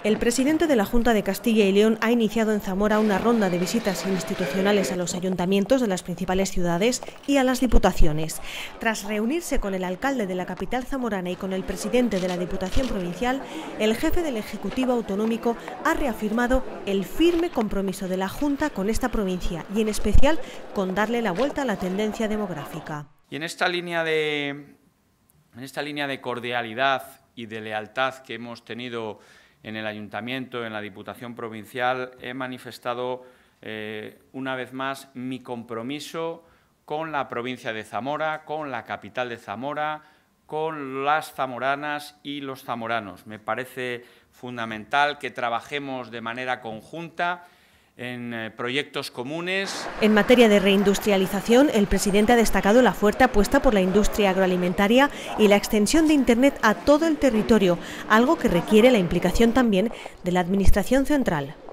El presidente de la Junta de Castilla y León ha iniciado en Zamora una ronda de visitas institucionales a los ayuntamientos de las principales ciudades y a las diputaciones. Tras reunirse con el alcalde de la capital zamorana y con el presidente de la Diputación Provincial, el jefe del Ejecutivo Autonómico ha reafirmado el firme compromiso de la Junta con esta provincia y en especial con darle la vuelta a la tendencia demográfica. Y en esta línea de cordialidad y de lealtad que hemos tenido en el Ayuntamiento, en la Diputación Provincial, he manifestado una vez más mi compromiso con la provincia de Zamora, con la capital de Zamora, con las zamoranas y los zamoranos. Me parece fundamental que trabajemos de manera conjunta en proyectos comunes. En materia de reindustrialización, el presidente ha destacado la fuerte apuesta por la industria agroalimentaria y la extensión de Internet a todo el territorio, algo que requiere la implicación también de la Administración central.